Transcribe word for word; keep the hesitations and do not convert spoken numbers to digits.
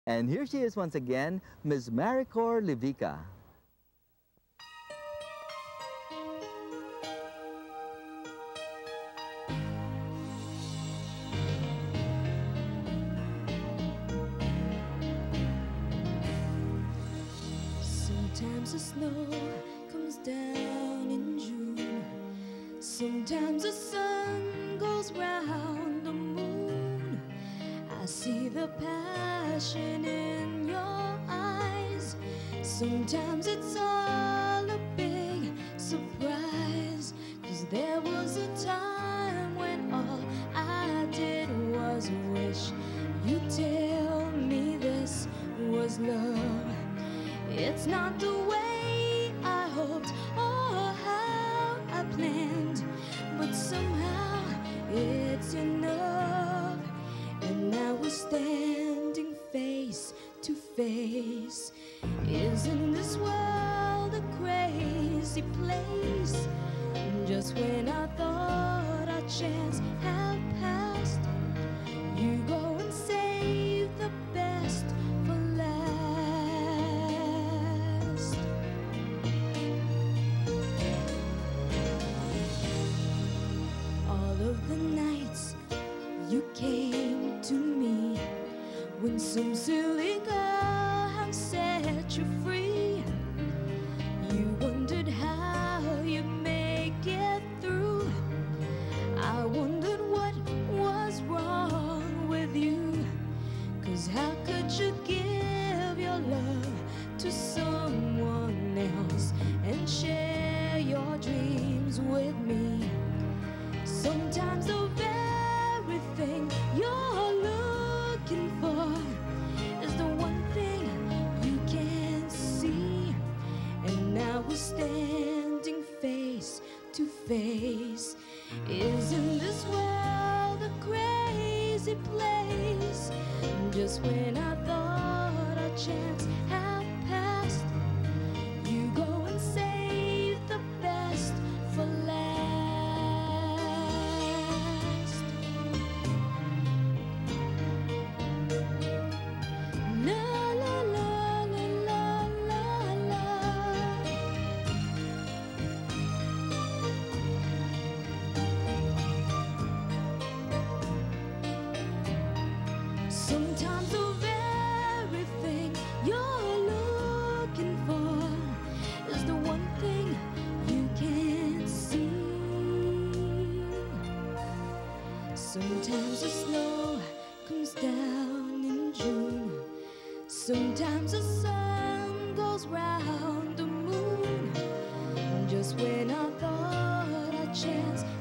And here she is once again, Miss Maricor Livica. Sometimes the snow comes down in June. Sometimes the sun goes round the moon. I see the passion in your eyes. Sometimes it's all a big surprise, 'cause there was a time when all I did was wish you'd tell me this was love. It's not the way I hoped or how I planned, but somehow it's enough. And now we're standing face to face. Isn't this world a crazy place? Just when I thought our chance had passed, you go and save the best for last. All of the nights you came to me when some silly girl had set you free. You wondered how you'd make it through. I wondered what was wrong with you, 'cause how could you give your love to someone else and share your dreams with me? Sometimes the very thing you're looking for is the one thing you can't see. And now we're standing face to face. Isn't this world a crazy place? Just when I thought our chance had passed, you go and save the best for last. La la la la la la la. Sometimes the very thing you're looking for is the one thing you can't see. Sometimes the snow comes down in June. Sometimes the sun goes round the moon. Just when I thought our chance